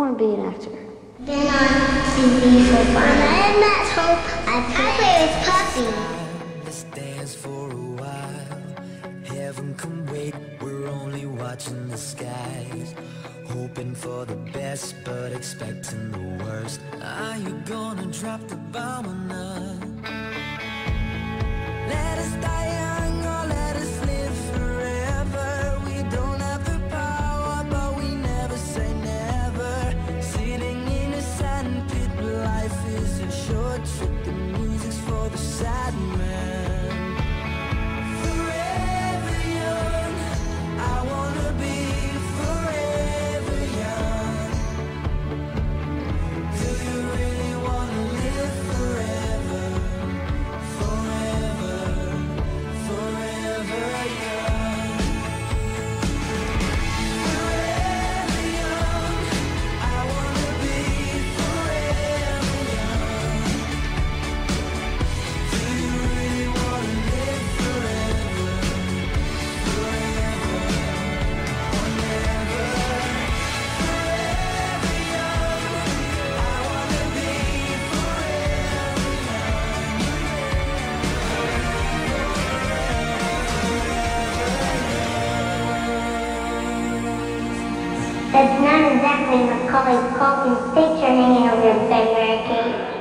want to be an actor. Been on TV for fun. When I'm at home, I play with Puppy. Let's dance for a while. Heaven can wait, we're only watching the skies. Hoping for the best, but expecting the worst. Are you gonna drop the bomb or not? Let us die young or let us live forever. We don't have the power, but we never say never. Sitting in a sandpit, life is a short trip. The music's for the sad man. Forever young, I wanna be forever young. Do you really wanna live forever? Forever, forever young. Forever young, I wanna be forever young. Do you really wanna live forever? Forever, or never. Forever young, I wanna be forever That's not exactly Macaulay Culkin's picture hanging over your bed, Mary Kate.